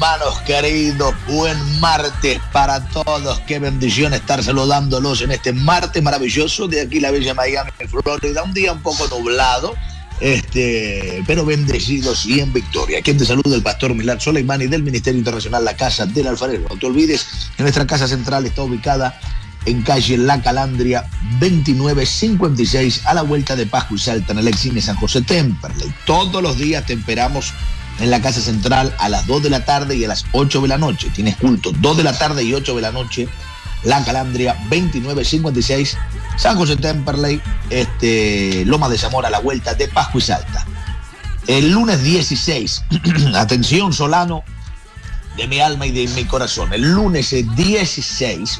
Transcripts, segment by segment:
hermanos queridos, buen martes para todos. Qué bendición estar saludándolos en este martes maravilloso de aquí la bella Miami, Florida. Un día un poco nublado, pero bendecidos y en victoria. Quien te saluda, el pastor Milad Soleimani del Ministerio Internacional La Casa del Alfarero. No te olvides que nuestra casa central está ubicada en calle La Calandria 2956, a la vuelta de Pasco y Salta, en el ex cine San José Temperley. Todos los días te esperamos en la casa central a las 2 de la tarde y a las 8 de la noche. Tienes culto 2 de la tarde y 8 de la noche. La Calandria 2956, San José Temperley, Loma de Zamora, a la vuelta de Pasco y Salta. El lunes 16, atención Solano, de mi alma y de mi corazón. El lunes 16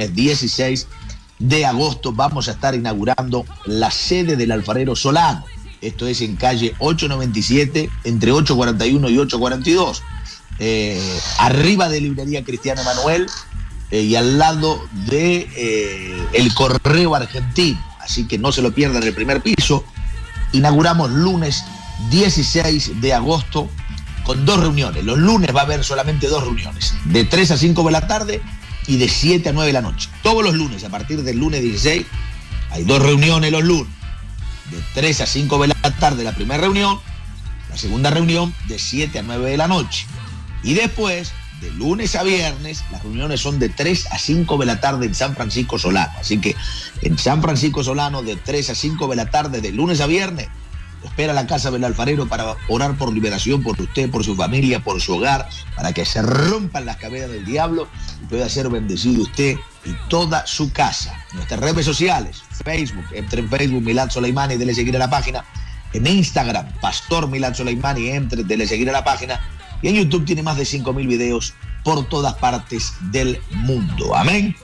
de agosto vamos a estar inaugurando la sede del Alfarero Solano. Esto es en calle 897, entre 841 y 842. Arriba de Librería Cristiana Emanuel y al lado de el Correo Argentino. Así que no se lo pierdan, el primer piso. Inauguramos lunes 16 de agosto con 2 reuniones. Los lunes va a haber solamente 2 reuniones, de 3 a 5 de la tarde y de 7 a 9 de la noche. Todos los lunes, a partir del lunes 16, hay 2 reuniones los lunes. De 3 a 5 de la tarde la primera reunión, la segunda reunión de 7 a 9 de la noche. Y después, de lunes a viernes, las reuniones son de 3 a 5 de la tarde en San Francisco Solano. Así que en San Francisco Solano, de 3 a 5 de la tarde, de lunes a viernes, espera la Casa del Alfarero para orar por liberación, por usted, por su familia, por su hogar, para que se rompan las cadenas del diablo y pueda ser bendecido usted y toda su casa. Nuestras redes sociales, Facebook, entre en Facebook Milad Soleimani, dele seguir a la página. En Instagram, Pastor Milad Soleimani, entre, dele seguir a la página. Y en YouTube tiene más de 5.000 videos por todas partes del mundo. Amén.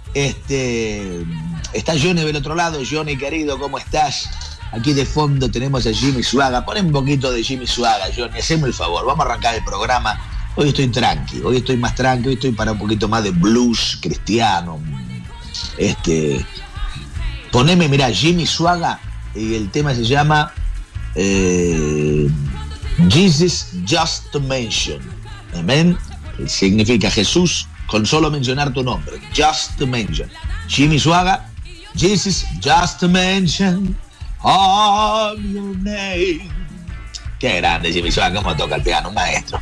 Está Johnny del otro lado. Johnny, querido, ¿cómo estás? Aquí de fondo tenemos a Jimmy Suaga. Pon un poquito de Jimmy Suaga, Johnny, haceme el favor. Vamos a arrancar el programa. Hoy estoy tranqui, hoy estoy más tranqui, hoy estoy para un poquito más de blues cristiano. Poneme, mirá, Jimmy Suaga, y el tema se llama Jesus Just to Mention. Amén. Significa Jesús con solo mencionar tu nombre. Just to mention. Jimmy Suaga, Jesus Just to Mention of your name. Qué grande Jimmy Suaga, cómo toca el piano, un maestro.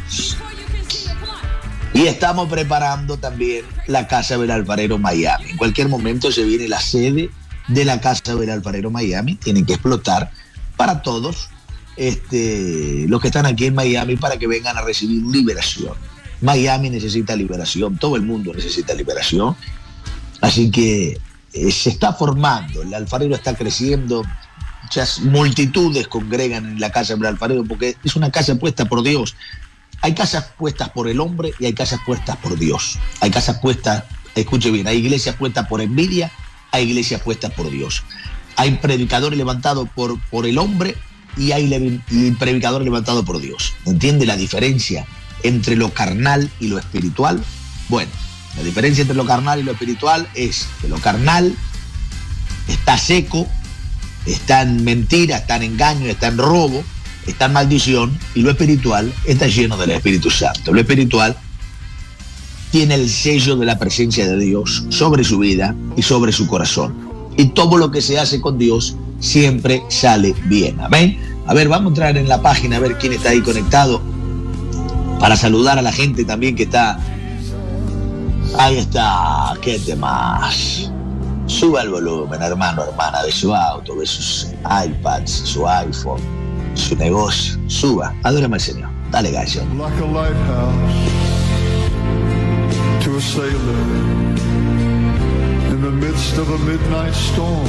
Y estamos preparando también la Casa del Alfarero Miami. En cualquier momento se viene la sede de la Casa del Alfarero Miami. Tienen que explotar para todos los que están aquí en Miami para que vengan a recibir liberación. Miami necesita liberación, todo el mundo necesita liberación. Así que se está formando, el Alfarero está creciendo. Muchas multitudes congregan en la Casa del Alfarero porque es una casa puesta por Dios. Hay casas puestas por el hombre y hay casas puestas por Dios. Hay casas puestas, escuche bien, hay iglesias puestas por envidia, hay iglesias puestas por Dios. Hay predicadores levantados por el hombre y hay predicadores levantados por Dios. ¿Entiende la diferencia entre lo carnal y lo espiritual? Bueno, la diferencia entre lo carnal y lo espiritual es que lo carnal está seco, está en mentira, está en engaño, está en robo, está en maldición, y lo espiritual está lleno del Espíritu Santo. Lo espiritual tiene el sello de la presencia de Dios sobre su vida y sobre su corazón. Y todo lo que se hace con Dios siempre sale bien. Amén. A ver, vamos a entrar en la página a ver quién está ahí conectado para saludar a la gente también que está. Ahí está. ¿Qué temas? Suba el volumen, hermano, hermana, de su auto, de sus iPads, su iPhone, su negocio. Suba, adórame al Señor. Dale, gallo. Like a lighthouse to a sailor in the midst of a midnight storm.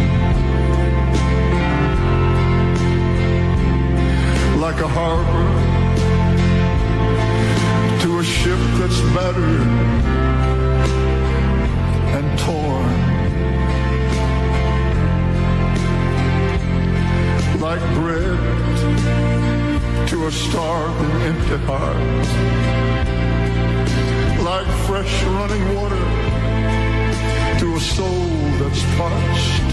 Like a harbor to a ship that's battered and torn. Like bread to a starving, empty heart. Like fresh running water to a soul that's parched.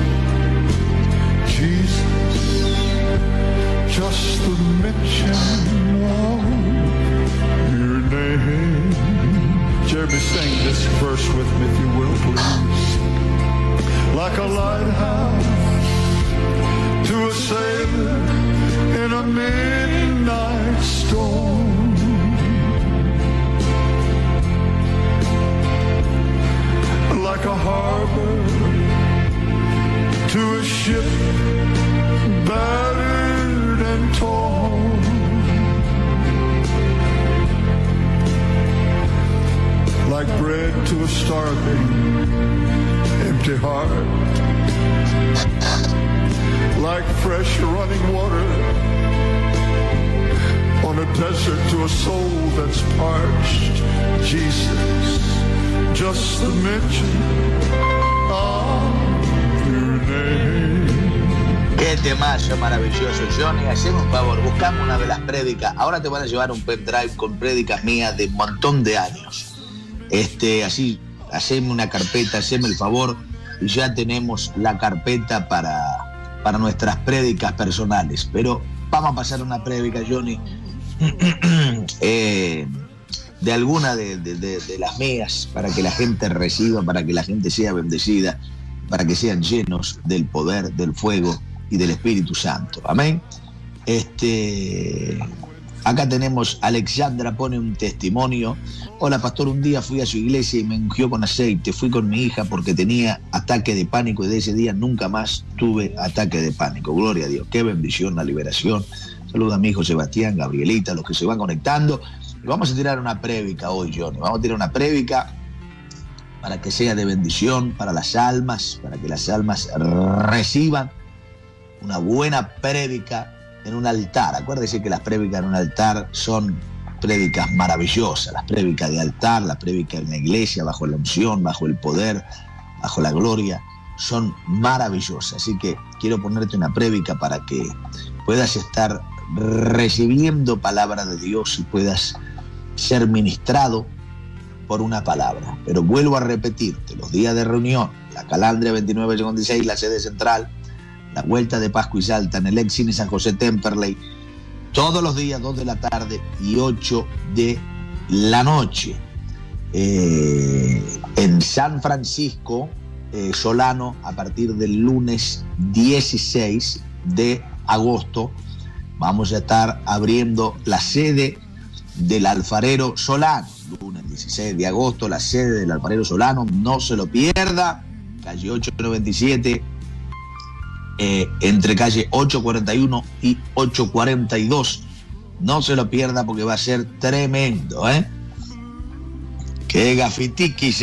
Jesus, just the mention of your name this verse with me, if you will, please. Like a lighthouse to a sailor in a midnight storm, like a harbor to a ship battered and torn, like bread to a starving, empty heart, like fresh running water on a desert to a soul that's parched. Jesus, just the mention of your name. Qué temazo maravilloso, Johnny. Hacemos un favor, buscamos una de las prédicas. Ahora te van a llevar un pendrive con prédicas mías de un montón de años. Así, haceme una carpeta, haceme el favor, y ya tenemos la carpeta para nuestras prédicas personales. Pero vamos a pasar una prédica, Johnny, de alguna de las mías, para que la gente reciba, para que la gente sea bendecida, para que sean llenos del poder, del fuego y del Espíritu Santo. Amén. Acá tenemos, Alexandra pone un testimonio. Hola, pastor, un día fui a su iglesia y me ungió con aceite. Fui con mi hija porque tenía ataque de pánico y de ese día nunca más tuve ataque de pánico. Gloria a Dios. Qué bendición, la liberación. Saluda a mi hijo Sebastián, Gabrielita, los que se van conectando. Y vamos a tirar una prédica hoy, Johnny. Vamos a tirar una prédica para que sea de bendición para las almas, para que las almas reciban una buena prédica en un altar. Acuérdese que las prédicas en un altar son prédicas maravillosas, las prédicas de altar, las prédicas en la iglesia, bajo la unción, bajo el poder, bajo la gloria, son maravillosas. Así que quiero ponerte una prédica para que puedas estar recibiendo palabra de Dios y puedas ser ministrado por una palabra. Pero vuelvo a repetirte, los días de reunión, la Calandria 29-56, la sede central, la Vuelta de Pascua y Salta en el ex Cine San José Temperley, todos los días 2 de la tarde y 8 de la noche. En San Francisco Solano, a partir del lunes 16 de agosto, vamos a estar abriendo la sede del Alfarero Solano. Lunes 16 de agosto, la sede del Alfarero Solano, no se lo pierda. Calle 897, entre calle 841 y 842. No se lo pierda porque va a ser tremendo, Qué gafitiquis,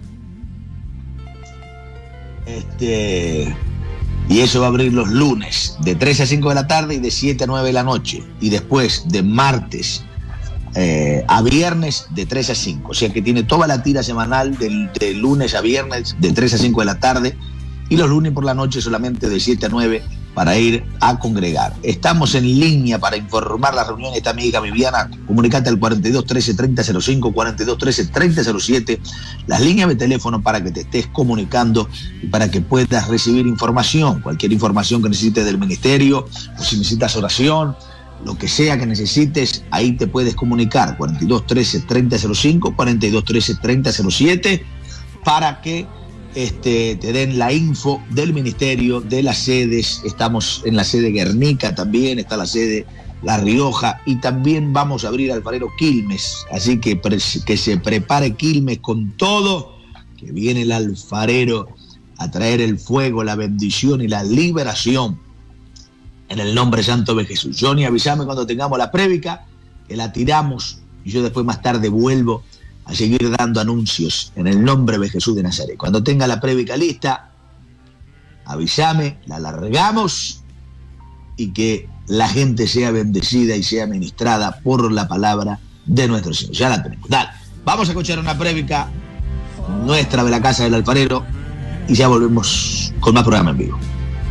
Y eso va a abrir los lunes de 3 a 5 de la tarde y de 7 a 9 de la noche. Y después de martes a viernes de 3 a 5. O sea que tiene toda la tira semanal de lunes a viernes de 3 a 5 de la tarde. Y los lunes por la noche solamente de 7 a 9 para ir a congregar. Estamos en línea para informar la reunión. Está mi hija Viviana. Comunicate al 42 13 30 05, 42 13 30 07. Las líneas de teléfono para que te estés comunicando y para que puedas recibir información. Cualquier información que necesites del ministerio, o si necesitas oración, lo que sea que necesites, ahí te puedes comunicar. 42 13 30 05, 42 13 30 07, para que te den la info del ministerio, de las sedes. Estamos en la sede Guernica también, está la sede La Rioja, y también vamos a abrir Alfarero Quilmes, así que se prepare Quilmes con todo, que viene el alfarero a traer el fuego, la bendición y la liberación en el nombre santo de Jesús. Johnny, avísame cuando tengamos la prédica, que la tiramos, y yo después más tarde vuelvo a seguir dando anuncios en el nombre de Jesús de Nazaret. Cuando tenga la prédica lista, avísame, la largamos y que la gente sea bendecida y sea ministrada por la palabra de nuestro Señor. Ya la tenemos. Dale, vamos a escuchar una prédica nuestra de la Casa del Alfarero y ya volvemos con más programa en vivo.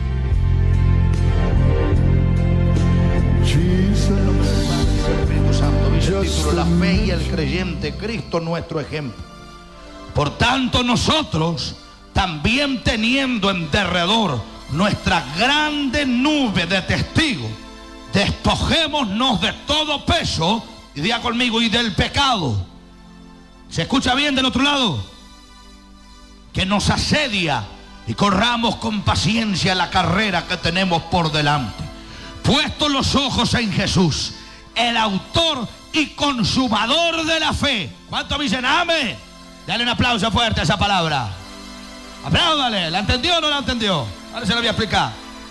La fe y el creyente, Cristo nuestro ejemplo. Por tanto, nosotros, también teniendo en derredor nuestra grande nube de testigos, despojémonos de todo peso, y diga conmigo, y del pecado, ¿Se escucha bien del otro lado? Que nos asedia y corramos con paciencia la carrera que tenemos por delante. Puestos los ojos en Jesús, el autor y consumador de la fe. ¿Cuántos dicen amén? Dale un aplauso fuerte a esa palabra. Apláudale. ¿La entendió o no la entendió? Ahora se lo voy a explicar.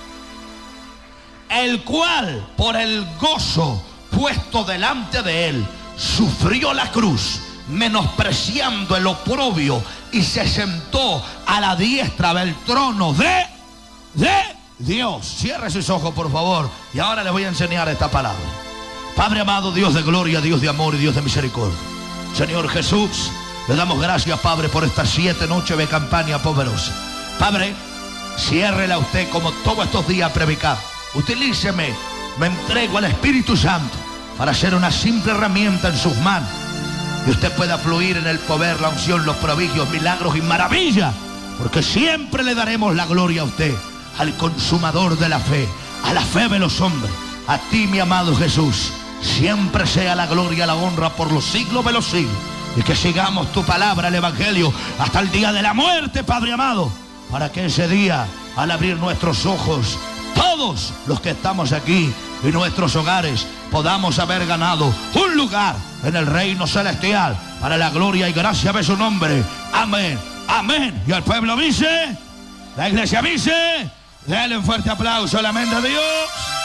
El cual, por el gozo puesto delante de él, sufrió la cruz, menospreciando el oprobio, y se sentó a la diestra del trono de Dios. Cierre sus ojos, por favor, y ahora les voy a enseñar esta palabra. Padre amado, Dios de gloria, Dios de amor y Dios de misericordia, Señor Jesús, le damos gracias, Padre, por estas 7 noches de campaña poderosa. Padre, ciérrela usted como todos estos días a predicar. Utilíceme, me entrego al Espíritu Santo para ser una simple herramienta en sus manos, y usted pueda fluir en el poder, la unción, los prodigios, milagros y maravillas, porque siempre le daremos la gloria a usted, al consumador de la fe, a la fe de los hombres. A ti, mi amado Jesús, siempre sea la gloria, la honra por los siglos de los siglos, y que sigamos tu palabra, el evangelio, hasta el día de la muerte, Padre amado, para que ese día, al abrir nuestros ojos, todos los que estamos aquí y nuestros hogares podamos haber ganado un lugar en el reino celestial, para la gloria y gracia de su nombre. Amén, amén. Y el pueblo dice, la iglesia dice, denle un fuerte aplauso al amén de Dios.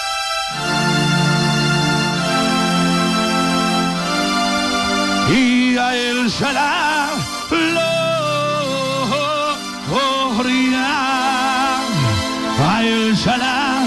Y a él será gloria, a él será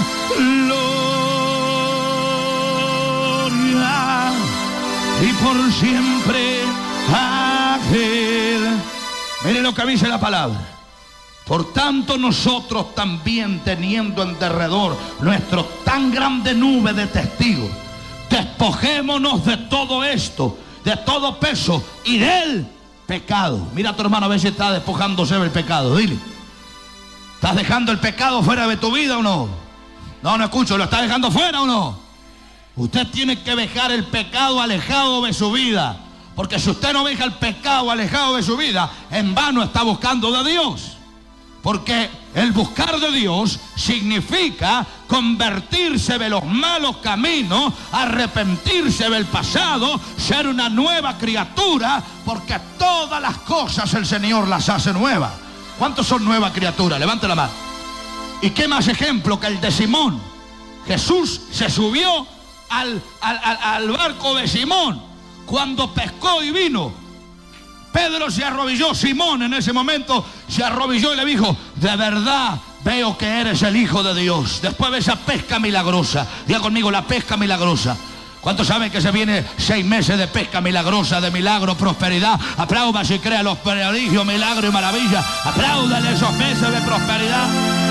gloria, y por siempre aquel. Mire lo que dice la palabra. Por tanto, nosotros también, teniendo en derredor nuestro tan grande nube de testigos, despojémonos de todo esto, de todo peso y del pecado. Mira a tu hermano a ver si está despojándose del pecado. Dile, ¿estás dejando el pecado fuera de tu vida o no? No escucho, ¿lo estás dejando fuera o no? Usted tiene que dejar el pecado alejado de su vida, porque si usted no deja el pecado alejado de su vida, en vano está buscando de Dios. Porque el buscar de Dios significa convertirse de los malos caminos, arrepentirse del pasado, ser una nueva criatura, porque todas las cosas el Señor las hace nuevas. ¿Cuántos son nuevas criaturas? Levante la mano. ¿Y qué más ejemplo que el de Simón? Jesús se subió al barco de Simón cuando pescó y vino. Pedro se arrodilló, Simón en ese momento se arrodilló y le dijo, de verdad veo que eres el Hijo de Dios. Después de esa pesca milagrosa, diga conmigo, la pesca milagrosa. ¿Cuántos saben que se viene 6 meses de pesca milagrosa, de milagro, prosperidad? Aplauda si crea los prodigios, milagros y maravillas. Apláudale esos meses de prosperidad.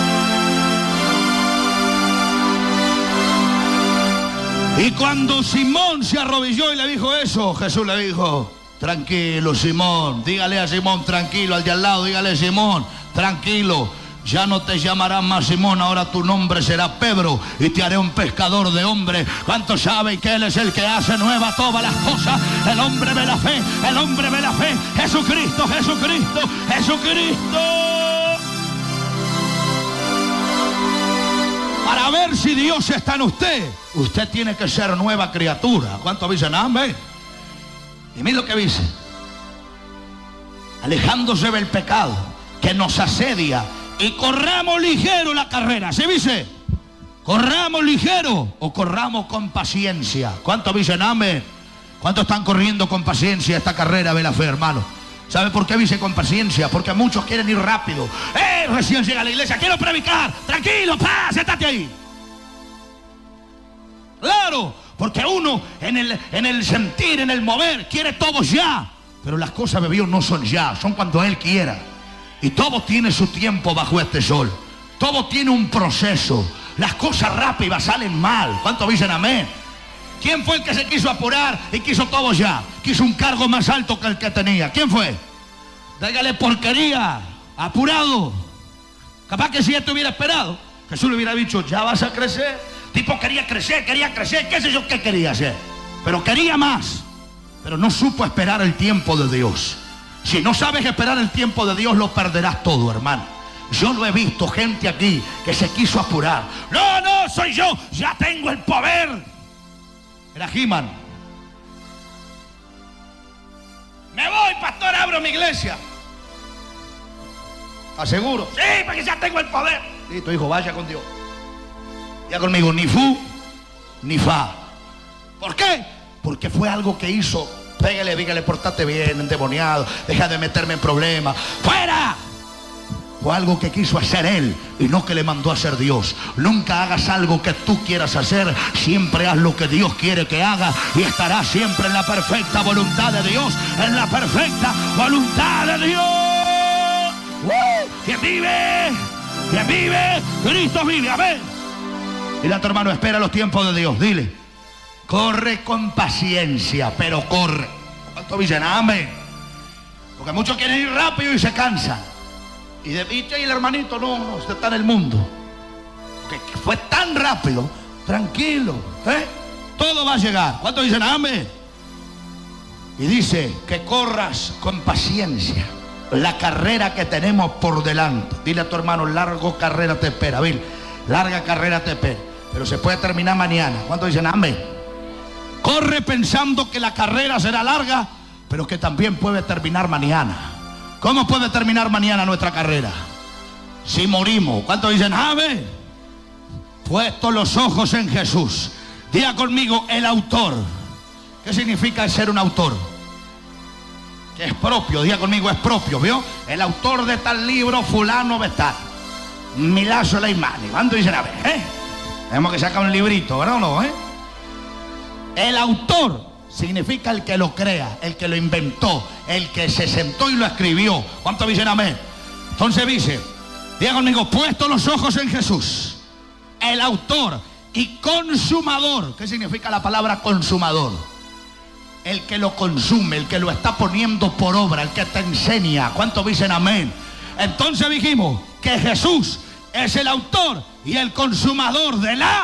Y cuando Simón se arrodilló y le dijo eso, Jesús le dijo, tranquilo, Simón. Dígale a Simón, tranquilo. Al de al lado, dígale, Simón, tranquilo. Ya no te llamarás más Simón, ahora tu nombre será Pedro, y te haré un pescador de hombres. ¿Cuántos saben que Él es el que hace nueva todas las cosas? El hombre de la fe, el hombre de la fe. Jesucristo, Jesucristo, Jesucristo. Para ver si Dios está en usted, usted tiene que ser nueva criatura. ¿Cuántos dicen amén? Y mira lo que dice, alejándose del pecado que nos asedia, y corramos ligero la carrera. ¿Se dice? ¿Corramos ligero o corramos con paciencia? ¿Cuántos dicen amén? ¿Cuántos están corriendo con paciencia esta carrera de la fe, hermano? ¿Sabe por qué dice con paciencia? Porque muchos quieren ir rápido. Recién llega a la iglesia, quiero predicar. Tranquilo, siéntate ahí. Claro, porque uno en el sentir, en el mover, quiere todo ya. Pero las cosas de Dios no son ya, son cuando Él quiera. Y todo tiene su tiempo bajo este sol. Todo tiene un proceso. Las cosas rápidas salen mal. ¿Cuántos dicen amén? ¿Quién fue el que se quiso apurar y quiso todo ya? Quiso un cargo más alto que el que tenía. ¿Quién fue? Dígale porquería, apurado. Capaz que si esto hubiera esperado, Jesús le hubiera dicho, ya vas a crecer. Tipo quería crecer, qué sé yo qué quería hacer. Pero quería más. pero no supo esperar el tiempo de Dios. Si no sabes esperar el tiempo de Dios, lo perderás todo, hermano. Yo lo he visto, gente aquí que se quiso apurar. No, no, soy yo, ya tengo el poder. Era He-Man. Me voy, pastor, abro mi iglesia. ¿Estás seguro? Sí, porque ya tengo el poder. Listo, hijo, vaya con Dios. Ya conmigo, ni fu, ni fa. ¿Por qué? Porque fue algo que hizo. Pégale, dígale, portate bien, endemoniado, deja de meterme en problemas. ¡Fuera! Fue algo que quiso hacer él y no que le mandó a hacer Dios. Nunca hagas algo que tú quieras hacer. Siempre haz lo que Dios quiere que haga y estarás siempre en la perfecta voluntad de Dios. En la perfecta voluntad de Dios. ¿Quién vive? ¿Quién vive? Cristo vive, amén. Dile a tu hermano, espera los tiempos de Dios. Dile, corre con paciencia, pero corre. ¿Cuántos dicen amén? Porque muchos quieren ir rápido y se cansan. Y el hermanito, no, usted está en el mundo. Porque fue tan rápido. Tranquilo, todo va a llegar. ¿Cuántos dicen amén? Y dice que corras con paciencia la carrera que tenemos por delante. Dile a tu hermano, larga carrera te espera, Bill. Larga carrera te espera, pero se puede terminar mañana. ¿Cuántos dicen amén? Corre pensando que la carrera será larga, pero que también puede terminar mañana. ¿Cómo puede terminar mañana nuestra carrera? Si morimos. ¿Cuántos dicen amén? Puesto los ojos en Jesús. Diga conmigo, el autor. ¿Qué significa ser un autor? Que es propio. Diga conmigo, es propio, ¿vio? El autor de tal libro, fulano de tal. Milazo Leimani. ¿Cuántos dicen amén? Tenemos que sacar un librito, ¿verdad o no? El autor significa el que lo crea, el que lo inventó, el que se sentó y lo escribió. ¿Cuántos dicen amén? Entonces dice, diga conmigo, puesto los ojos en Jesús, el autor y consumador. ¿Qué significa la palabra consumador? El que lo consume, el que lo está poniendo por obra, el que te enseña. ¿Cuántos dicen amén? Entonces dijimos que Jesús es el autor y el consumador de la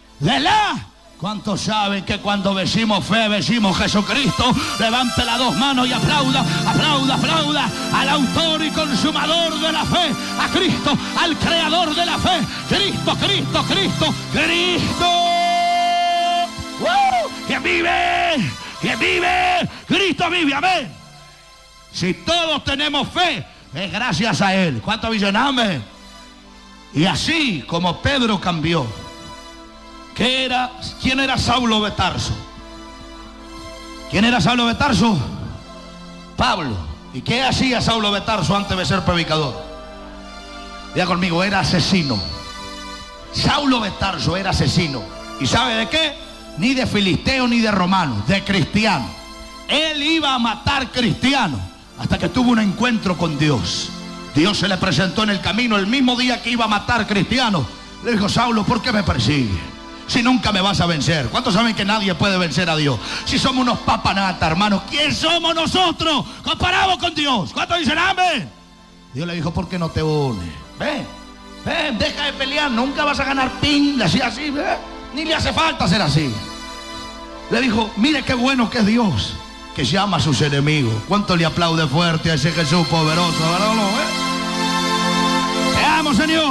¿Cuántos saben que cuando decimos fe, decimos Jesucristo? Levante las dos manos y aplauda, aplauda, aplauda al autor y consumador de la fe, a Cristo, al creador de la fe. Cristo, Cristo, Cristo, Cristo. ¿Quién vive? ¿Quién vive? Cristo vive, amén. Si todos tenemos fe, es gracias a Él. ¿Cuántos dicen amén? Y así como Pedro cambió. ¿Quién era Saulo de Tarso? ¿Quién era Saulo de Tarso? Pablo. ¿Y qué hacía Saulo de Tarso antes de ser predicador? Diga conmigo, era asesino. Saulo de Tarso era asesino. ¿Y sabe de qué? Ni de filisteo ni de romano, de cristiano. Él iba a matar cristianos hasta que tuvo un encuentro con Dios. Dios se le presentó en el camino el mismo día que iba a matar cristianos. Le dijo, Saulo, ¿por qué me persigue? Si nunca me vas a vencer. ¿Cuántos saben que nadie puede vencer a Dios? Si somos unos papanata, hermanos, ¿quién somos nosotros comparados con Dios? ¿Cuántos dicen amén? Dios le dijo, ¿por qué no te unes? Ven, deja de pelear, nunca vas a ganar pin. Le hacía así, ni le hace falta ser así. Le dijo, mire qué bueno que es Dios, que llama a sus enemigos. ¿Cuánto le aplaude fuerte a ese Jesús poderoso? ¿Verdad o no? Te amo, Señor.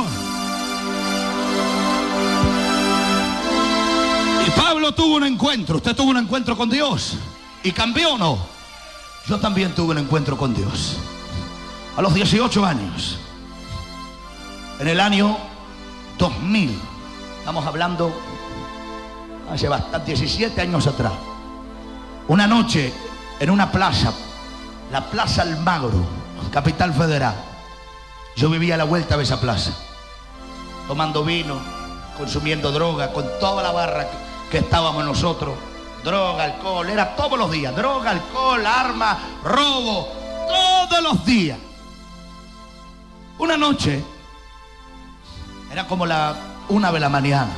Y Pablo tuvo un encuentro. Usted tuvo un encuentro con Dios y cambió, ¿o no? Yo también tuve un encuentro con Dios a los 18 años, en el año 2000. Estamos hablando hace bastante, 17 años atrás. Una noche en una plaza, la Plaza Almagro, Capital Federal. Yo vivía a la vuelta de esa plaza, tomando vino, consumiendo droga, con toda la barra que estábamos nosotros. Droga, alcohol, era todos los días. Droga, alcohol, armas, robo, todos los días. Una noche, era como la 1 de la mañana.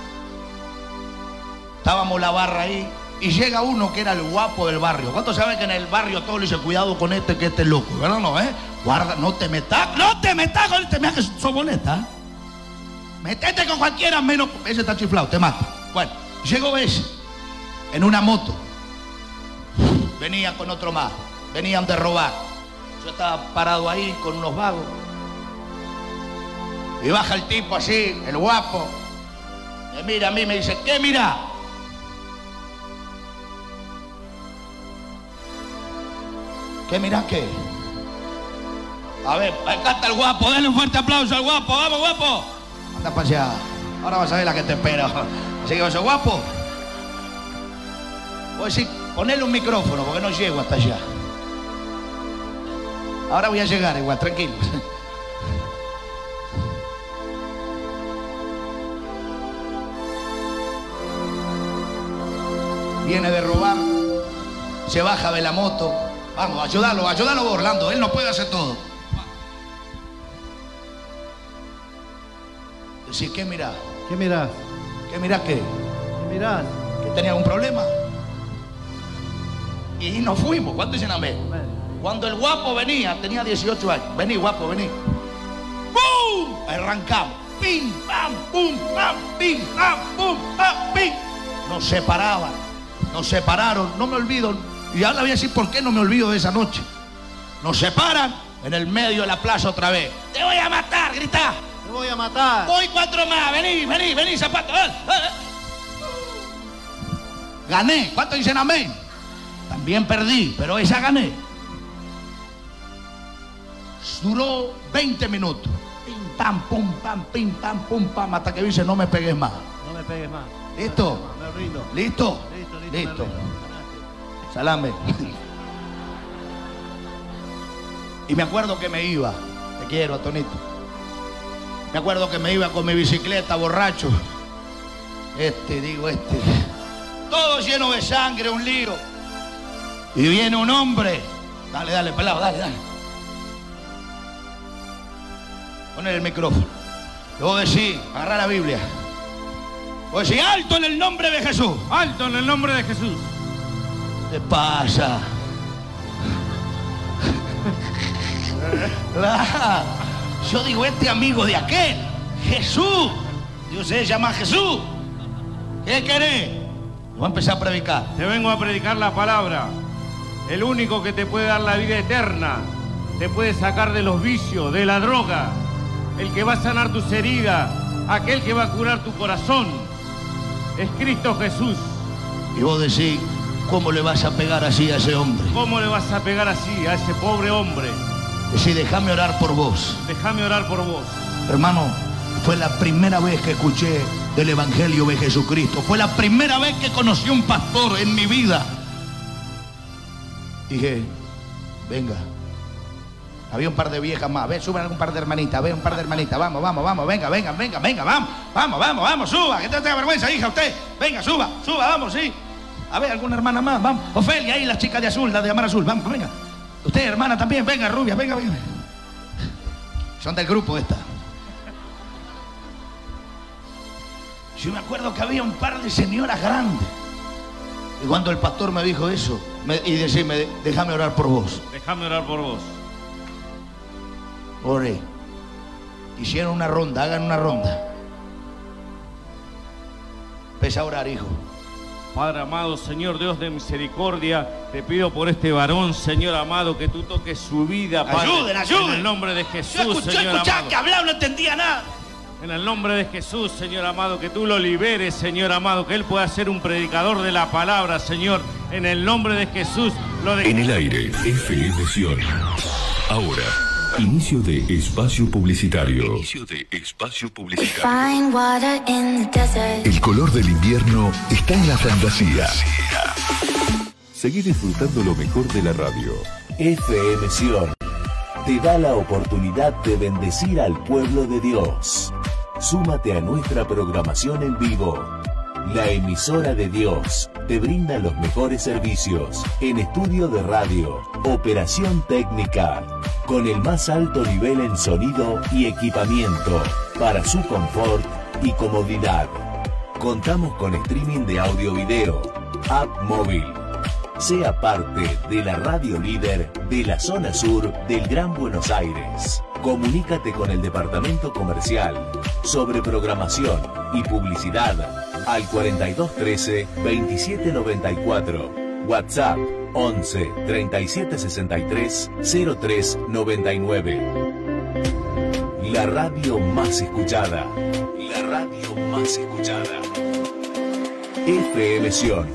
Estábamos la barra ahí y llega uno que era el guapo del barrio. ¿Cuántos saben que en el barrio todos le dicen cuidado con este, que este es loco? ¿Verdad no, Guarda, no te metas con este, mira que sos boleta. Metete con cualquiera menos, ese está chiflado, te mata. Bueno, llegó ese en una moto. venía con otro más. Venían de robar. Yo estaba parado ahí con unos vagos. Y baja el tipo así, el guapo. Me mira a mí y me dice, ¿qué mira? ¿Qué mira qué? A ver, acá está el guapo, denle un fuerte aplauso al guapo, vamos guapo. Anda para allá, ahora vas a ver la que te espera. Así que vas a guapo. Voy a decir, ponele un micrófono porque no llego hasta allá. Ahora voy a llegar igual, tranquilo. Viene de robar, se baja de la moto. Vamos, ayúdalo vos, Orlando, él no puede hacer todo. Decir, ¿qué mirás? ¿Qué mirás? ¿Qué mirás qué? ¿Qué mirás? ¿Que tenía algún problema? Y nos fuimos. ¿Cuánto dicen amén? Cuando el guapo venía, tenía 18 años. Vení, guapo, vení. ¡Bum! Arrancamos. Pim, pam, pum, pam, pim, pam, pum, pam, pim. Nos separaban. Nos separaron. No me olvido. Y ahora voy a decir por qué no me olvido de esa noche. Nos separan en el medio de la plaza otra vez. ¡Te voy a matar! Gritá. ¡Te voy a matar! Voy 4 más. Vení, zapato. Gané. ¿Cuánto dicen amén? También perdí, pero esa gané. Duró 20 minutos. Pim, pam, pum, pam, pim, pam, pum, pam, hasta que dice, no me pegues más. No me pegues más. ¿Listo? Me rindo. ¿Listo? Listo. Salame. Y me acuerdo que me iba. Te quiero, Tonito. Me acuerdo que me iba con mi bicicleta, borracho. Todo lleno de sangre, un lío. Y viene un hombre. Dale, pelado, dale. Poner el micrófono. Luego decir, agarrar la Biblia. Vos decís, alto en el nombre de Jesús. ¡Alto en el nombre de Jesús! ¿Qué pasa? Yo digo, amigo de aquel, Jesús. Dios se llama Jesús. ¿Qué querés? Voy a empezar a predicar. Te vengo a predicar la palabra. El único que te puede dar la vida eterna, te puede sacar de los vicios, de la droga, el que va a sanar tus heridas, aquel que va a curar tu corazón, es Cristo Jesús. Y vos decís, ¿cómo le vas a pegar así a ese hombre? ¿Cómo le vas a pegar así a ese pobre hombre? Decís, déjame orar por vos. Déjame orar por vos. Hermano, fue la primera vez que escuché del Evangelio de Jesucristo. Fue la primera vez que conocí a un pastor en mi vida. Dije, venga. Había un par de viejas más. Ven, suban un par de hermanitas. Ven, un par de hermanitas. Vamos. Venga. Vamos. Suba. Que te tenga vergüenza, hija, usted. Venga, suba. Vamos, sí. A ver, alguna hermana más. Vamos. Ofelia, ahí las chicas de azul, las de Amar Azul. Vamos, venga. Usted, hermana, también. Venga, rubia. Venga. Son del grupo esta. Yo me acuerdo que había un par de señoras grandes. Y cuando el pastor me dijo eso, y decirme, déjame orar por vos. Déjame orar por vos. Oré. Hicieron una ronda, hagan una ronda. Empecé a orar, hijo. Padre amado, Señor Dios de misericordia, te pido por este varón, Señor amado, que tú toques su vida, Padre. Ayuden. En el nombre de Jesús, Yo Señor escuchaba amado. que hablaba, no entendía nada. En el nombre de Jesús, Señor amado, que tú lo liberes, Señor amado, que él pueda ser un predicador de la palabra, Señor. En el nombre de Jesús, En el aire, FM Sion. Ahora, inicio de espacio publicitario. El color del invierno está en la fantasía. Seguí disfrutando lo mejor de la radio. FM Sion te da la oportunidad de bendecir al pueblo de Dios. Súmate a nuestra programación en vivo. La emisora de Dios te brinda los mejores servicios en estudio de radio, operación técnica, con el más alto nivel en sonido y equipamiento para su confort y comodidad. Contamos con streaming de audio-video, app móvil. Sea parte de la radio líder de la zona sur del Gran Buenos Aires. Comunícate con el departamento comercial sobre programación y publicidad al 4213-2794. WhatsApp 11 37 63 03 99. La radio más escuchada. La radio más escuchada. FM Sion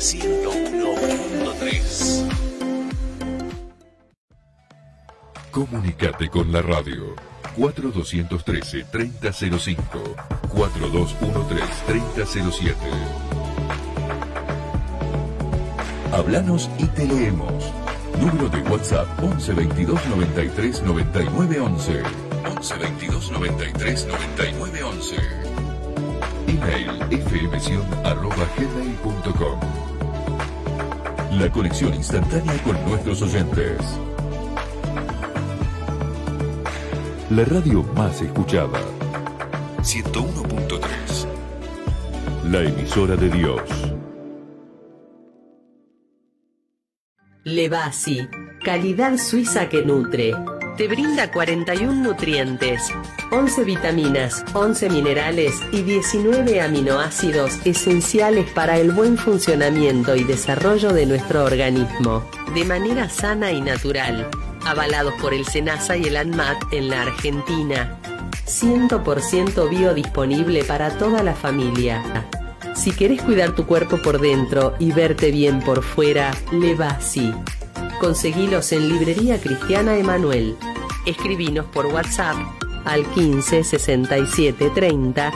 101.3. Comunicate con la radio. 4213-3005, 4213-3007. Hablanos y te leemos. Número de WhatsApp 11 22 93 99 11. 11 22 93 99 11. Email fmsion@gmail.com. La conexión instantánea con nuestros oyentes. La radio más escuchada. 101.3. La emisora de Dios. Levasi, calidad suiza que nutre. Te brinda 41 nutrientes, 11 vitaminas, 11 minerales y 19 aminoácidos esenciales para el buen funcionamiento y desarrollo de nuestro organismo, de manera sana y natural. Avalados por el SENASA y el ANMAT en la Argentina. 100% biodisponible para toda la familia. Si querés cuidar tu cuerpo por dentro y verte bien por fuera, Levasi. Conseguilos en Librería Cristiana Emanuel. Escribinos por WhatsApp al 15 67 30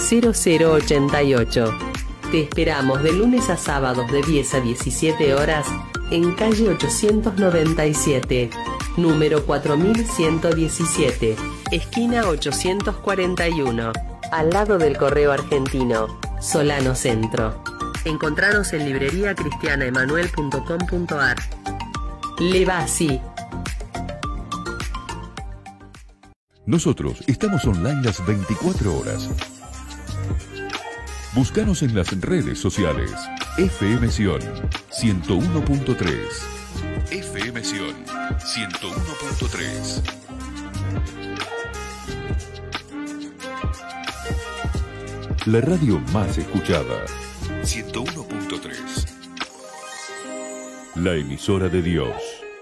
0088. Te esperamos de lunes a sábados de 10 a 17 horas en calle 897, número 4117, esquina 841, al lado del Correo Argentino, Solano Centro. Encontranos en libreriacristianaemanuel.com.ar. Levasi. Nosotros estamos online las 24 horas. Búscanos en las redes sociales. FM Sion 101.3. FM Sion 101.3. La radio más escuchada. 101.3. La emisora de Dios.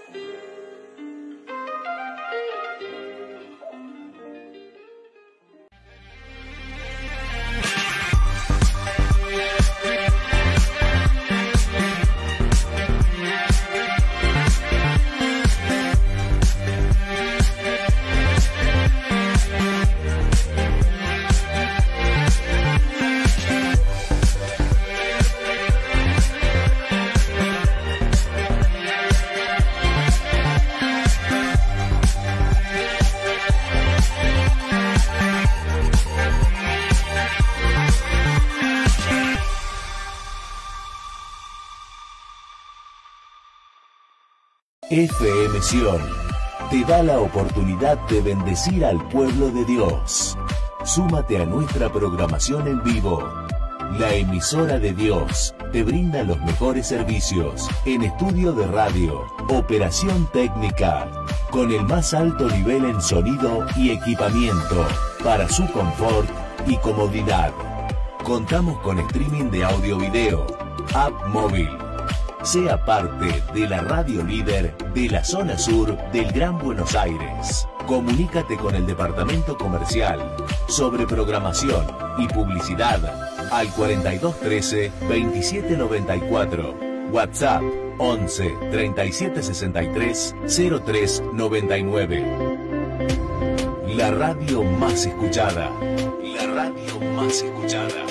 FM Sion te da la oportunidad de bendecir al pueblo de Dios. Súmate a nuestra programación en vivo. La emisora de Dios te brinda los mejores servicios en estudio de radio, operación técnica, con el más alto nivel en sonido y equipamiento para su confort y comodidad. Contamos con streaming de audio-video, app móvil. Sea parte de la radio líder de la zona sur del Gran Buenos Aires. Comunícate con el departamento comercial sobre programación y publicidad al 4213 2794. WhatsApp 11 37 63 03 99. La radio más escuchada. La radio más escuchada.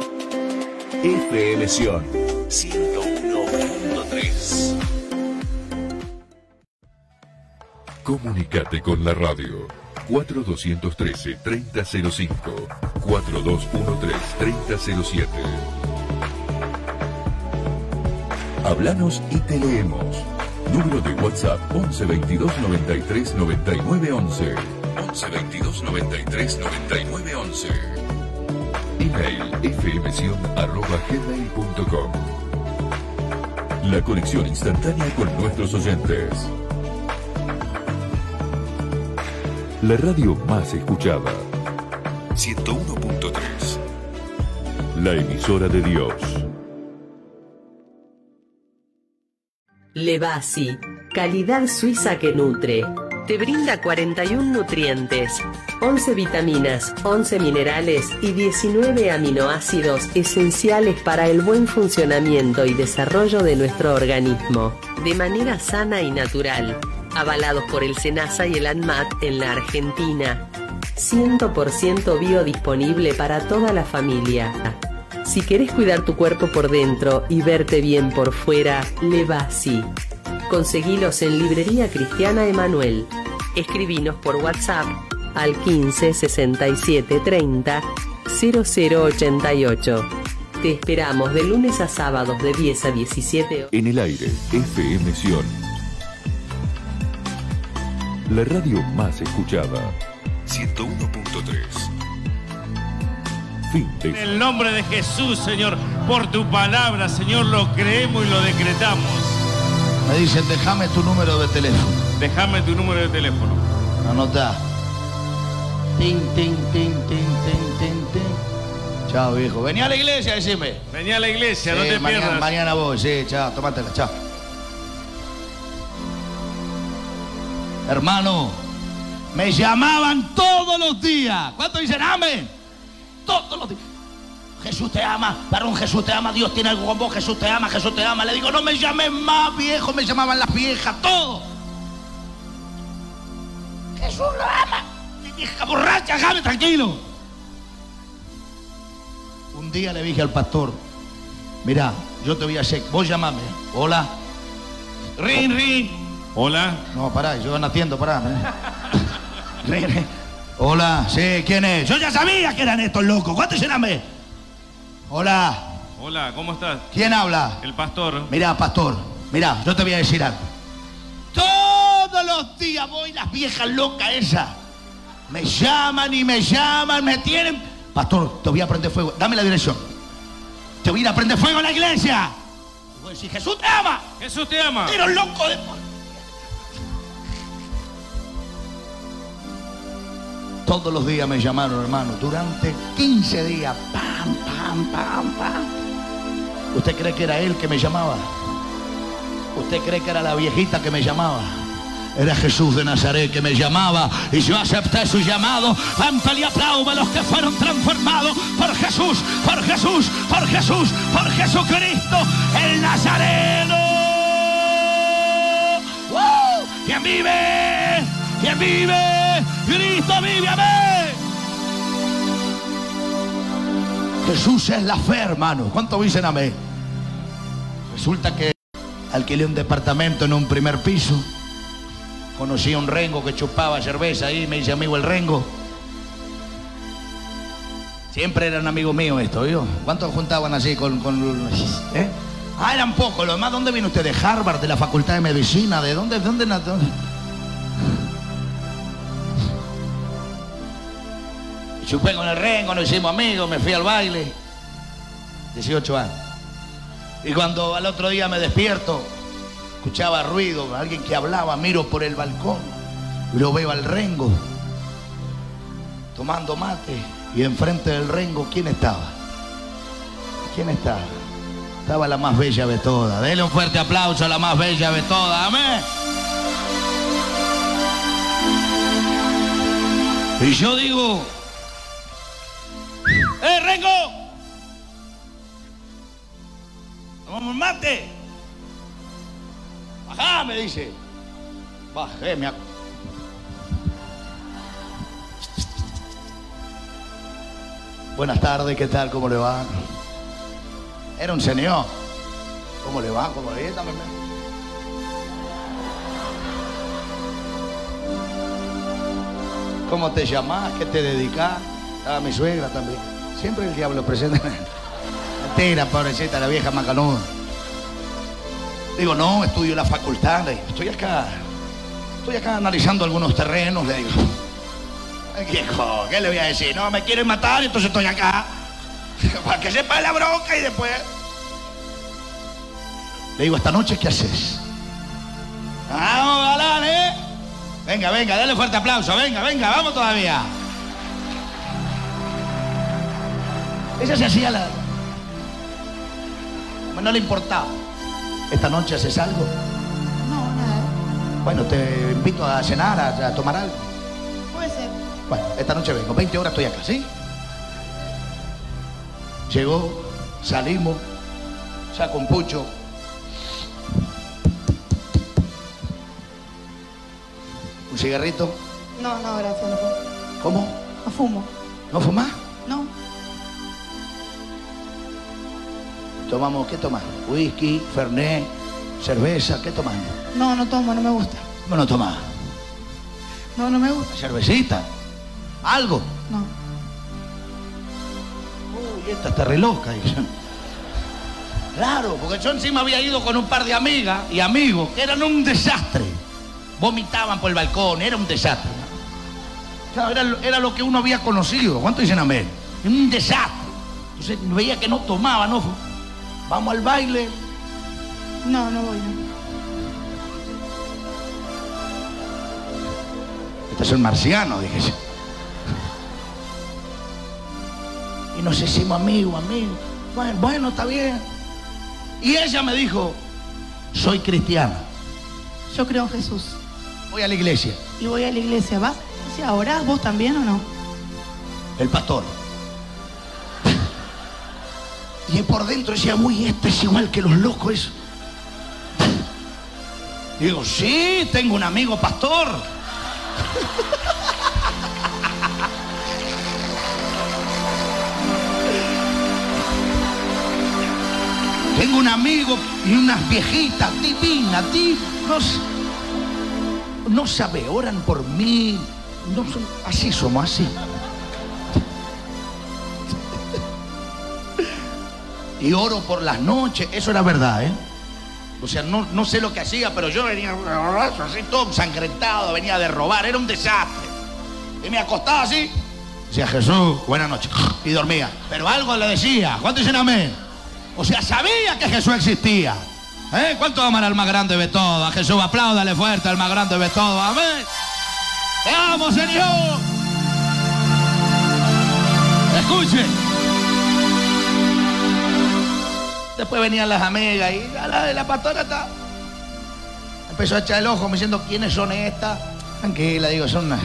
FM Sion 101.3. Comunicate con la radio. 4213-3005, 4213-3007. Hablanos y te leemos. Número de WhatsApp 11 22 93 99 11. 11 22 93 99 11. Email fmsion@gmail.com. La conexión instantánea con nuestros oyentes. La radio más escuchada. 101.3. La emisora de Dios. Levasi, calidad suiza que nutre. Te brinda 41 nutrientes, 11 vitaminas, 11 minerales y 19 aminoácidos esenciales para el buen funcionamiento y desarrollo de nuestro organismo, de manera sana y natural, avalados por el SENASA y el ANMAT en la Argentina. 100% biodisponible para toda la familia. Si querés cuidar tu cuerpo por dentro y verte bien por fuera, Levasi. Conseguilos en Librería Cristiana Emanuel. Escribinos por WhatsApp al 15 67 30 0088. Te esperamos de lunes a sábados de 10 a 17 horas. En el aire, FM Sion. La radio más escuchada. 101.3. Fin de... En el nombre de Jesús, Señor, por tu palabra, Señor, lo creemos y lo decretamos. Me dicen, déjame tu número de teléfono. Déjame tu número de teléfono. Anotá. Tin, tin, tin, tin, tin, tin, tin. Chao, viejo. Vení a la iglesia, decime. Vení a la iglesia, Sí, no te pierdas. mañana voy, sí, chao, tómatela, chao. Hermano, me llamaban todos los días. ¿Cuántos dicen amén? Todos los días. Jesús te ama, varón, Jesús te ama, Dios tiene algo con vos, Jesús te ama, Jesús te ama. Le digo, no me llames más, viejo, me llamaban las viejas, todo. Jesús lo ama. Vieja borracha, déjame tranquilo. Un día le dije al pastor, mirá, yo te voy a hacer, vos llamame. Hola. Rin, rin. Hola. No, pará, yo no atiendo, pará. Rin, rin. Hola, sí, ¿quién es? Yo ya sabía que eran estos locos. ¿Cuántos llamé? Hola. Hola, ¿cómo estás? ¿Quién habla? El pastor. Mirá, pastor, mirá, yo te voy a decir algo. Todos los días voy, las viejas locas esas me llaman y me llaman, me tienen. Pastor, te voy a prender fuego, dame la dirección. Te voy a ir a prender fuego en la iglesia. Y voy a decir, Jesús te ama. Jesús te ama. Pero loco de... Todos los días me llamaron, hermano, durante 15 días. Pam, pam, pam, pam. ¿Usted cree que era él que me llamaba? ¿Usted cree que era la viejita que me llamaba? Era Jesús de Nazaret que me llamaba y yo acepté su llamado. Cántale y aplaude a los que fueron transformados por Jesús, por Jesús, por Jesús, por Jesucristo, el Nazareno. ¡Woo! ¿Quién vive? ¿Quién vive? Cristo vive, amén. Jesús es la fe, hermano. ¿Cuántos dicen amén? Resulta que alquilé un departamento en un primer piso. Conocí a un rengo que chupaba cerveza ahí, me hice amigo el rengo. Siempre eran amigos míos esto, ¿vio? ¿Cuántos juntaban así con ¿eh? Ah, eran pocos. Los demás, ¿dónde viene usted? ¿De Harvard? ¿De la Facultad de Medicina? ¿De dónde? ¿Dónde? Chupé con el rengo, nos hicimos amigos, me fui al baile. 18 años. Y cuando al otro día me despierto, escuchaba ruido, alguien que hablaba, miro por el balcón y lo veo al rengo tomando mate. Y enfrente del rengo, ¿quién estaba? ¿Quién estaba? Estaba la más bella de todas. Dele un fuerte aplauso a la más bella de todas. Amén. Y yo digo, Rengo, tomamos mate. Bajá, me dice. Bajé, Buenas tardes, ¿qué tal? ¿Cómo le va? Era un señor. ¿Cómo le va? ¿Cómo le va? ¿Cómo te llamás? ¿Qué te dedicás? Estaba mi suegra también. Siempre el diablo presente. Mentira, pobrecita, la vieja macanuda. Digo, no, estudio la facultad. Estoy acá analizando algunos terrenos. Le digo, viejo, ¿qué le voy a decir? No, me quieren matar, entonces estoy acá. Para que sepa la bronca y después. Le digo, ¿esta noche qué haces? Vamos, galán, ¿eh? Venga, venga, dale fuerte aplauso. Venga, venga, vamos todavía. Ella se hacía la... No le importaba. ¿Esta noche haces algo? Bueno, te invito a cenar, a tomar algo. Puede ser. Bueno, esta noche vengo, 20 horas estoy acá, ¿sí? Llegó, salimos, saco un pucho. ¿Un cigarrito? No, no, gracias, no fumo. ¿Cómo? No fumo. ¿No fumás? No. Tomamos, ¿qué tomás? Whisky, fernet, cerveza, ¿qué tomás? No, no tomo, no me gusta. ¿Cómo no tomás? No, no me gusta. ¿Cervecita? ¿Algo? No. Uy, esta está re loca. Claro, porque yo encima había ido con un par de amigas y amigos que eran un desastre. Vomitaban por el balcón, era un desastre. Claro, era lo que uno había conocido. ¿Cuánto dicen amén? Un desastre. Entonces veía que no tomaba, ¿no? Vamos al baile. No, no voy, no. Este es el marciano, dije yo. Y nos hicimos amigos. Bueno, está bien. Y ella me dijo, soy cristiana. Yo creo en Jesús. Voy a la iglesia. Y voy a la iglesia. ¿Vas? ¿Sí, ahora vos también o no? El pastor. Y por dentro decía, uy, este es igual que los locos. Eso. Digo, sí, tengo un amigo pastor. Tengo un amigo y unas viejitas divinas, no sabe, oran por mí. No, así somos, así. Y oro por las noches, eso era verdad, ¿eh? O sea, no sé lo que hacía, pero yo venía así todo ensangrentado, venía de robar, era un desastre. Y me acostaba así, decía Jesús, buenas noches, y dormía. Pero algo le decía, ¿cuánto dicen amén? O sea, sabía que Jesús existía. ¿Eh? ¿Cuánto aman al más grande de todo? A Jesús, apláudale fuerte al más grande de todo, amén. ¡Te amo, Señor! Escuchen. Después venían las amigas y la pastora está. Empezó a echar el ojo me diciendo, ¿quiénes son estas? Tranquila, digo, son unas.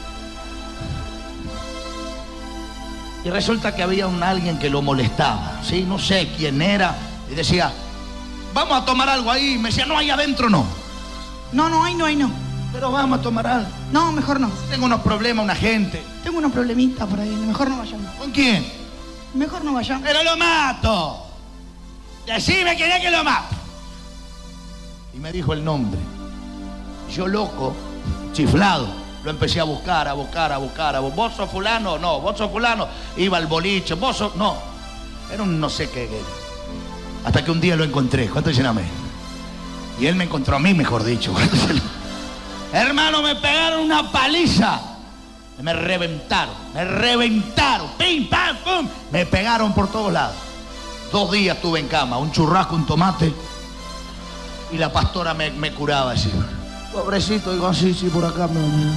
Y resulta que había alguien que lo molestaba, ¿sí? No sé quién era. Y decía, vamos a tomar algo ahí. Me decía, no, ahí adentro no. No, ahí no. Pero vamos a tomar algo. No, mejor no. Tengo unos problemas, una gente. Tengo unos problemitas por ahí, mejor no vayamos. ¿Con quién? Mejor no vayamos. Pero lo mato. Decime quién es que lo mato. Y me dijo el nombre. Yo loco, chiflado, lo empecé a buscar. ¿Vos sos fulano? No, vos sos fulano. Iba al boliche, vos sos... No, era un no sé qué. Hasta que un día lo encontré. ¿Cuánto dicen amén? Y él me encontró a mí, mejor dicho. Hermano, me pegaron una paliza. Me reventaron. Pim, pam, pum. Me pegaron por todos lados. 2 días estuve en cama, un churrasco, un tomate. Y la pastora me curaba así. Pobrecito, digo, sí, por acá.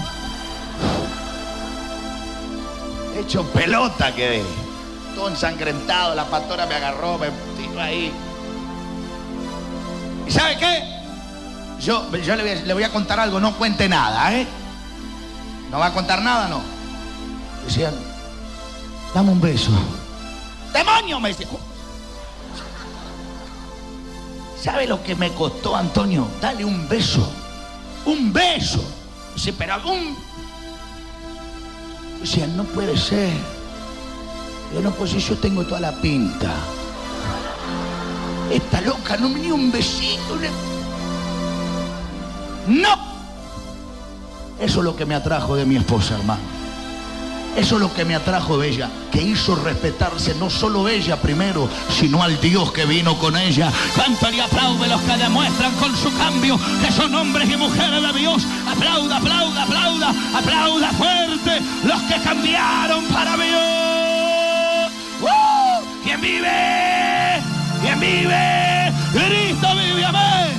Hecho pelota quedé. Todo ensangrentado, la pastora me agarró, me tiró ahí. ¿Y sabe qué? Yo le voy a contar algo, no cuente nada, ¿eh? ¿No va a contar nada, no? Decían, dame un beso. ¡Demonio! Me decía. ¿Sabe lo que me costó, Antonio? Dale un beso. Un beso. Dice, pero decía, no puede ser. Yo no puedo ser, yo tengo toda la pinta. Esta loca no me dio un besito. ¡No! Eso es lo que me atrajo de mi esposa, hermano. Eso es lo que me atrajo de ella, que hizo respetarse no solo ella primero, sino al Dios que vino con ella. Cuánto le aplaude los que demuestran con su cambio que son hombres y mujeres de Dios. Aplauda fuerte los que cambiaron para Dios. ¿Quién vive? Cristo vive, amén.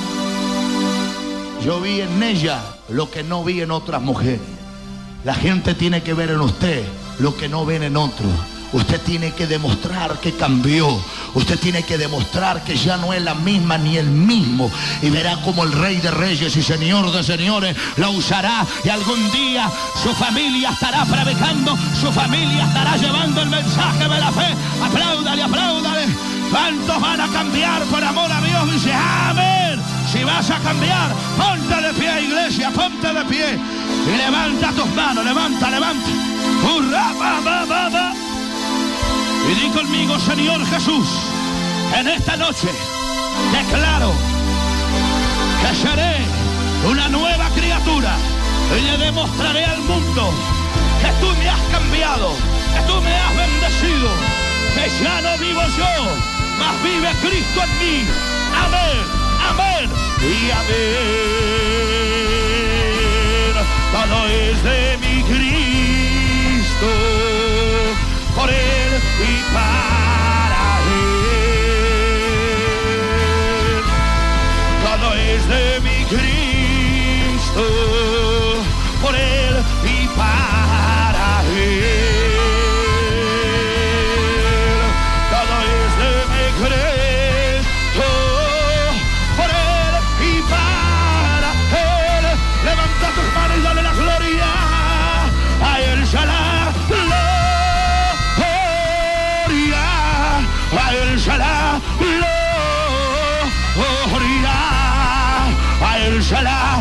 Yo vi en ella lo que no vi en otras mujeres. La gente tiene que ver en usted lo que no ven en otros. Usted tiene que demostrar que cambió. Usted tiene que demostrar que ya no es la misma ni el mismo. Y verá como el Rey de Reyes y Señor de Señores la usará. Y algún día su familia estará predicando. Su familia estará llevando el mensaje de la fe. Apláudale, apláudale. ¿Cuántos van a cambiar por amor a Dios? Dice amén. Si vas a cambiar, ponte de pie, iglesia, ponte de pie. Y levanta tus manos, levanta, levanta. ¡Hurra, va, va, va, va! Y di conmigo, Señor Jesús, en esta noche declaro que seré una nueva criatura y le demostraré al mundo que tú me has cambiado, que tú me has bendecido, que ya no vivo yo, mas vive Cristo en mí. Amén, amén y amén. Todo es de mi Cristo, por Él y para Él. Todo es de mi Cristo, por Él y para Él. Todo es de mi Cristo, por Él y para Él. Levanta tus manos y dale la gloria. A Él será gloria, a Él será gloria, a Él será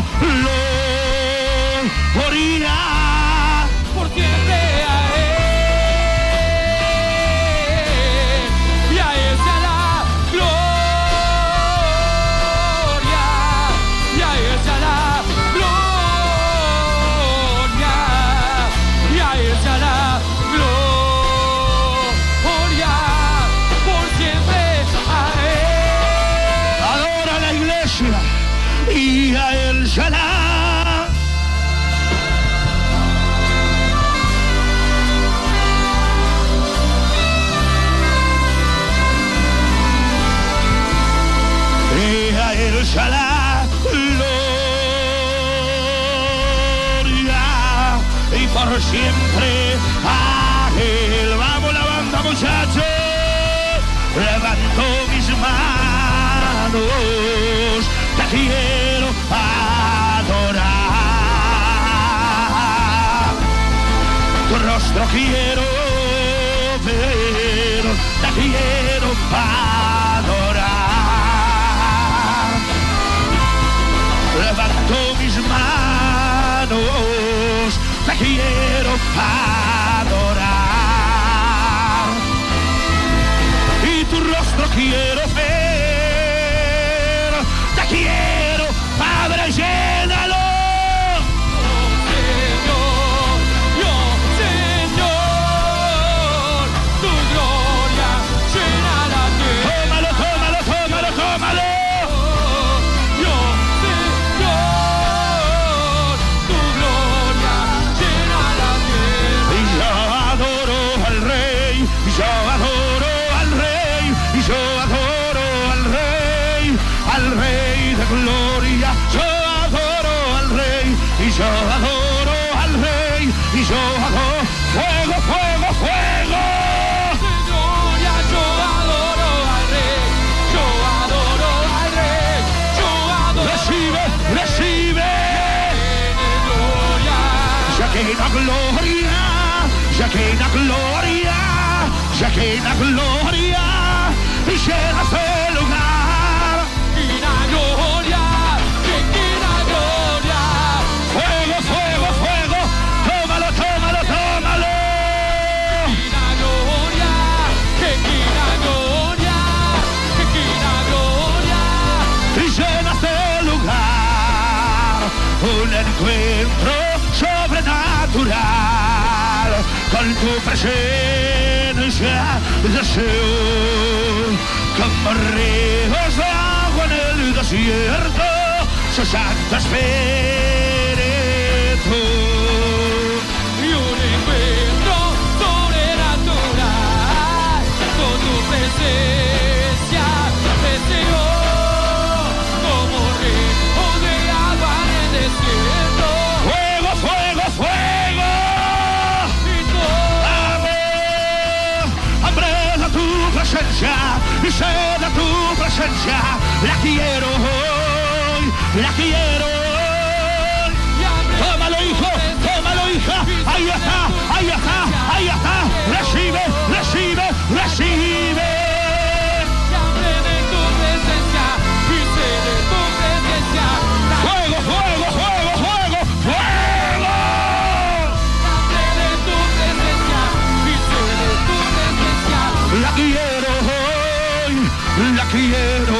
gloria. Por siempre a Él, y a Él será gloria, y a Él será gloria, y a Él será gloria, por siempre a Él. Adora la iglesia, y a Él será. Y a Él será gloria, y por siempre a Él. Vamos la banda, muchachos. Levanto mis manos, te quiero adorar. Tu rostro quiero ver, te quiero adorar. Levanto mis manos, te quiero adorar. Y tu rostro quiero ver, te quiero, Padre, llénalo. Gloria, yo adoro al Rey, y yo adoro al Rey, y yo adoro. Fuego, fuego, fuego. Gloria, yo adoro al Rey, yo adoro al Rey, yo adoro. Recibe, recibe. Shekinah gloria, Shekinah gloria, Shekinah gloria, y llena este lugar. Un encuentro sobrenatural con tu presencia, deseo como ríos de agua en el desierto, su santo espíritu. Y un encuentro sobrenatural con tu presencia, deseo como ríos de agua en el desierto. Fuego, fuego, fuego. Y tu amor, la quiero hoy, la quiero hoy. Tómalo, hijo, tómalo, hija. Ahí está, ahí está, ahí está. Recibe, recibe, recibe. Fuego, fuego, fuego, fuego, fuego. La quiero hoy, la quiero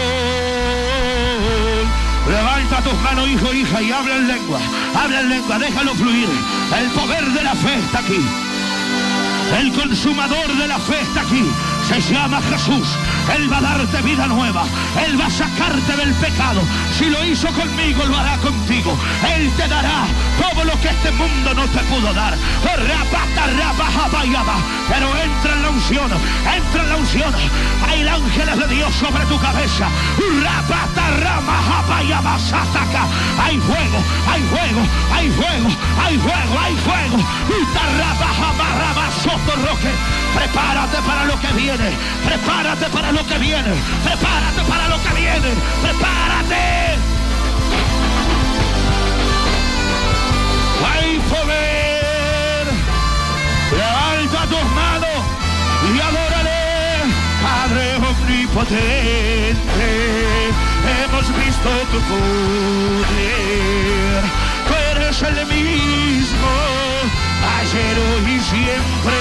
hoy. Levanta tus manos, hijo, hija, y habla en lengua, déjalo fluir. El poder de la fe está aquí. El consumador de la fe está aquí. Se llama Jesús. Él va a darte vida nueva. Él va a sacarte del pecado. Si lo hizo conmigo, lo hará contigo. Él te dará todo lo que este mundo no te pudo dar. Pero entra en la unción. Entra en la unción. Hay ángeles de Dios sobre tu cabeza. Hay fuego, hay fuego, hay fuego, hay fuego, hay fuego. Prepárate para lo que viene. Prepárate para lo que viene. Prepárate para lo que viene. Prepárate. Hay poder. Levanta tus manos y adórale. Padre omnipotente, hemos visto tu poder. Tú eres el mismo, ayer, hoy y siempre.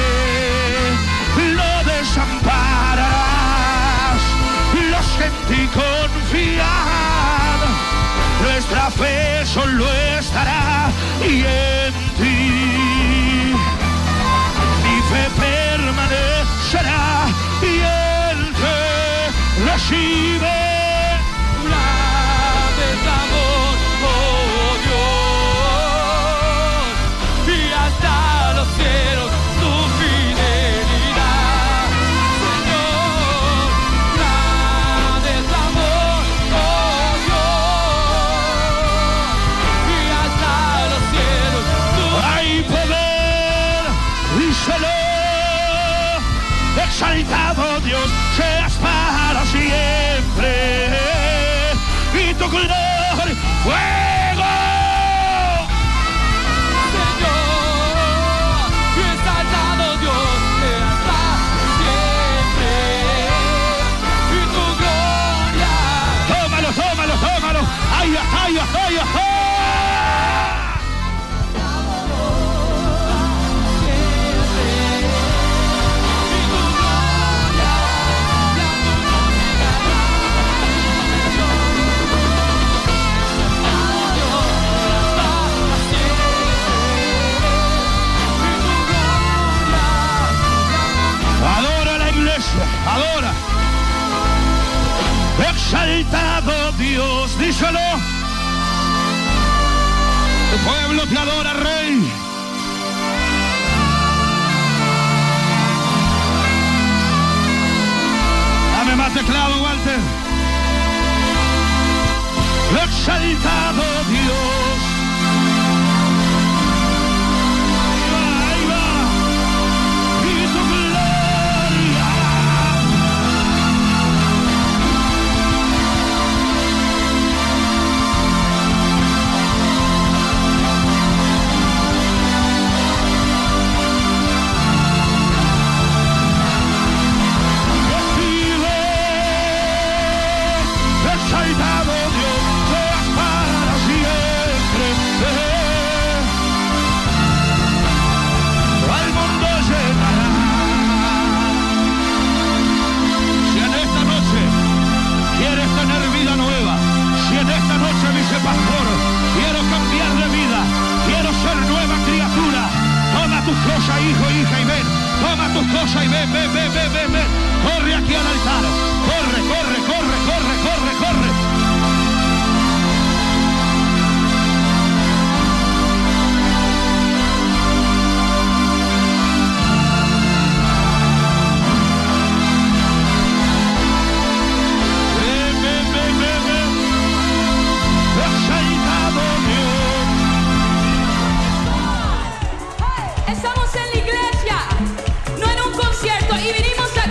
No desampararás los que en ti confían. Nuestra fe solo estará y en ti. Mi fe permanecerá y él te recibe. Exaltado Dios, seas para siempre. Y tu gloria, fuego. Señor, y exaltado Dios, seas para siempre. Y tu gloria. Tómalo, tómalo, tómalo. Ay, ay, ay, ay, ay. Adora. Exaltado Dios, díselo. Tu pueblo te adora, Rey. Dame más teclado, Walter. Exaltado Dios. Ahí va. Y tu gloria. Exaltado Dios, seas para siempre. Al mundo llenará. Si en esta noche quieres tener vida nueva, si en esta noche dice pastor, quiero cambiar de vida, quiero ser nueva criatura, toma tus cosas, hijo, hija, y ven. Toma tus cosas y ven, ven, ven, ven, ven, ven. Corre aquí al altar. Corre, corre, corre, corre, corre, corre. Ven, ven, ven, ven, ven. Exaltado Dios. Estamos en la iglesia, no en un concierto, y vinimos a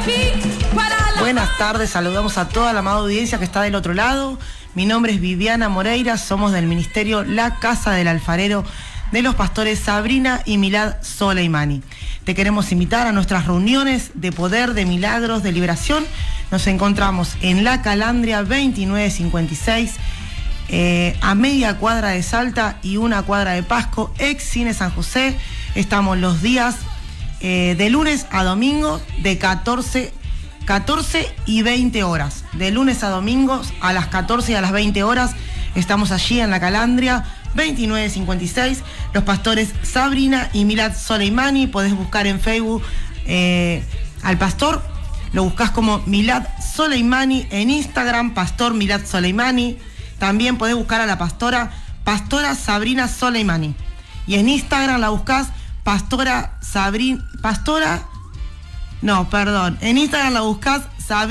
tardes. Saludamos a toda la amada audiencia que está del otro lado. Mi nombre es Viviana Moreira, somos del Ministerio La Casa del Alfarero de los pastores Sabrina y Milad Soleimani. Te queremos invitar a nuestras reuniones de poder, de milagros, de liberación. Nos encontramos en La Calandria 2956, a media cuadra de Salta y una cuadra de Pasco, ex Cine San José. Estamos los días de lunes a domingo de 14 y 20 horas. De lunes a domingos a las 14 y a las 20 horas estamos allí en La Calandria 2956. Los pastores Sabrina y Milad Soleimani. Podés buscar en Facebook al pastor, lo buscás como Milad Soleimani, en Instagram Pastor Milad Soleimani. También podés buscar a la pastora Sabrina Soleimani, y en Instagram la buscás en Instagram la buscás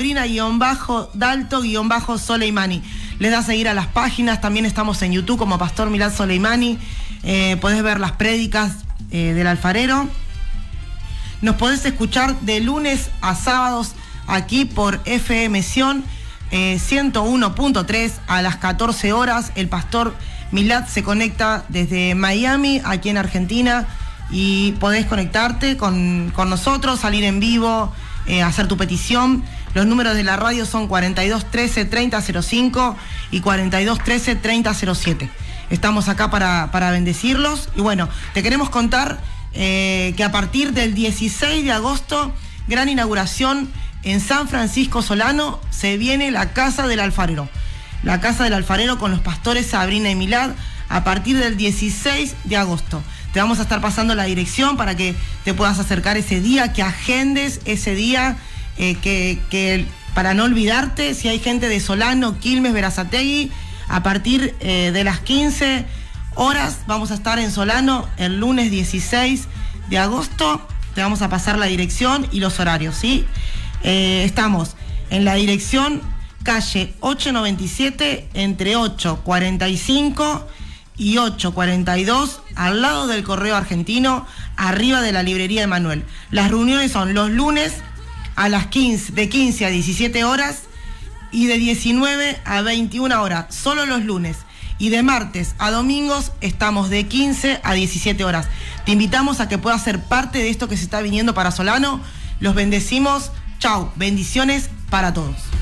Sabrina-Dalto-Soleimani. Les das a seguir a las páginas. También estamos en YouTube como Pastor Milad Soleimani. Podés ver las prédicas del alfarero. Nos podés escuchar de lunes a sábados aquí por FM Sion 101.3 a las 14 horas. El pastor Milad se conecta desde Miami, aquí en Argentina, y podés conectarte con nosotros, salir en vivo, hacer tu petición. Los números de la radio son 4213-3005 y 4213-3007. Estamos acá para bendecirlos. Y bueno, te queremos contar que a partir del 16 de agosto, gran inauguración en San Francisco Solano, se viene la Casa del Alfarero. La Casa del Alfarero con los pastores Sabrina y Milad a partir del 16 de agosto. Te vamos a estar pasando la dirección para que te puedas acercar ese día, que agendes ese día, que para no olvidarte. Si hay gente de Solano, Quilmes, Berazategui, a partir de las 15 horas vamos a estar en Solano el lunes 16 de agosto. Te vamos a pasar la dirección y los horarios, ¿sí? Estamos en la dirección calle 897, entre 845 y 842, al lado del Correo Argentino, arriba de la librería Emanuel. Las reuniones son los lunes a las 15, de 15 a 17 horas y de 19 a 21 horas, solo los lunes. Y de martes a domingos estamos de 15 a 17 horas. Te invitamos a que puedas ser parte de esto que se está viniendo para Solano. Los bendecimos. Chau, bendiciones para todos.